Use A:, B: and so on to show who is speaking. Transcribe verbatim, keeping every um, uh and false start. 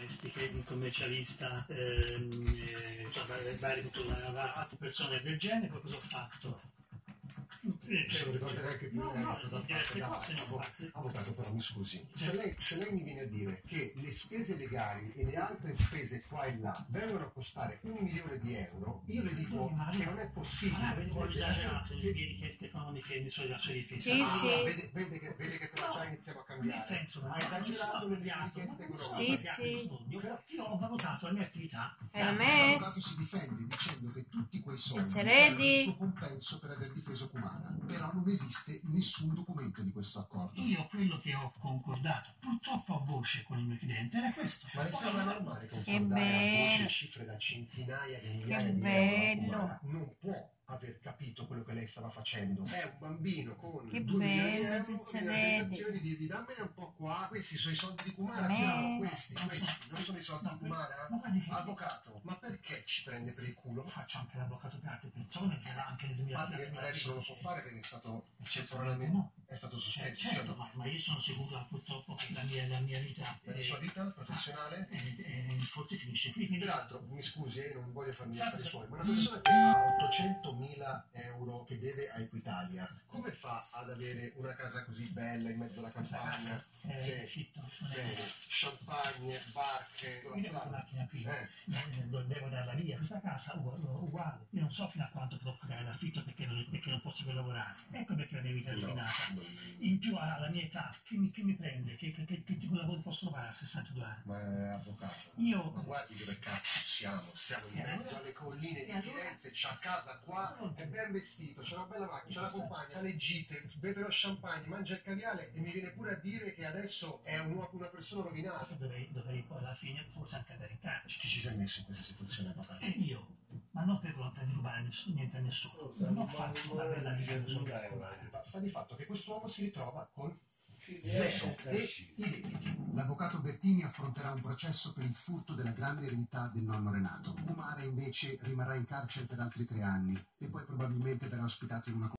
A: domestiche, un commercialista, ehm, eh, cioè, vari, altre persone del genere. Poi cosa ho fatto?
B: Se lo ricorderei anche più.
A: No, no, no, diverse cose ne ho fatte.
B: Avvocato, però mi scusi, se lei, se lei mi viene a dire che le spese legali e le altre spese qua e là vengono a costare un milione di euro, io le dico che non è possibile.
A: Ma avevo esagerato le mie richieste economiche e le sue difese.
C: Sì,
B: Ah,
C: sì.
B: vede, vede che, vede che tra già iniziamo a cambiare.
A: Nel senso,
B: ha
A: ma
B: esagerato le
A: non
B: richieste
C: Sì,
B: economiche.
C: sì.
A: Però io ho valutato la mia attività.
C: E a
B: Il
C: me?
B: avvocato si difende dicendo che tutti quei soldi
C: Senza
B: erano
C: redi.
B: il suo compenso per aver difeso Kumara, però non esiste nessun documento di questo accordo.
A: Io quello che ho concordato, purtroppo a voce con il mio cliente, era questo.
B: Ma le sembra normale
C: Che
B: concordare a
C: bello.
B: voce cifre da centinaia di migliaia
C: Che
B: di euro a
C: bello.
B: Kumara? Non può aver capito quello che lei stava facendo. È un bambino con
C: Che
B: due milioni di
C: bello,
B: euro
C: senza
B: con
C: redi.
B: intenzione di dirgli dammene un po' qua, questi sono i soldi di Kumara,
C: A
B: sì,
C: me?
B: no, questi, questi, non sono i soldi di Kumara?
A: Ma guardi che-
B: Avvocato, ma perché ci prende per il culo?
A: Lo faccio anche l'avvocato per altre persone, che era anche nel duemila.
B: Guardi che adesso non lo può fare perché è stato temporaneamente
A: No.
B: è stato
A: Cioè,
B: sospeso.
A: certo, ma, ma io sono sicuro purtroppo che la mia, la mia vita
B: La sua vita professionale?
A: eh, eh, forse finisce qui. Quindi,
B: Peraltro, mi scusi, eh, non voglio farmi gli affari suoi, ma una persona che ha ottocentomila euro che deve a Equitalia, come fa ad avere una casa così bella in mezzo alla
A: questa
B: campagna?
A: casa è
B: Sì.
A: affitto, non è
B: Bene, champagne, barche,
A: io devo la macchina qui,
B: Eh.
A: eh, lo devo darla via. Questa casa è uguale. Io non so fino a quanto potrò pagare l'affitto perché non, perché non posso più lavorare. Ecco perché la mia vita è rovinata. In più alla mia età, che mi, che mi prende? Che, che, che, che tipo di lavoro posso trovare a sessantadue anni?
B: Ma è avvocato.
A: Io-
B: Ma guardi dove cazzo siamo, stiamo in
A: E
B: mezzo
A: allora?
B: alle colline di
A: E allora?
B: Firenze, c'ha casa qua, è ben vestito, c'ha una bella macchina, c'ha la compagna, fa le gite, beve lo champagne, mangia il caviale e mi viene pure a dire che adesso è un- una persona rovinata.
A: Dovrei, dovrei poi alla fine forse anche andare in carcere.
B: Chi ci si è messo in questa situazione, avvocato?
A: E io, ma non per volontà di rubare ness- niente a nessuno, non ho fatto una bella vita per rubare.
B: Ma sta di fatto che quest'uomo si ritrova con zero e i debiti. L'avvocato Bertini affronterà un processo per il furto della grande eredità del nonno Renato. Kumara invece rimarrà in carcere per altri tre anni e poi probabilmente verrà ospitato in una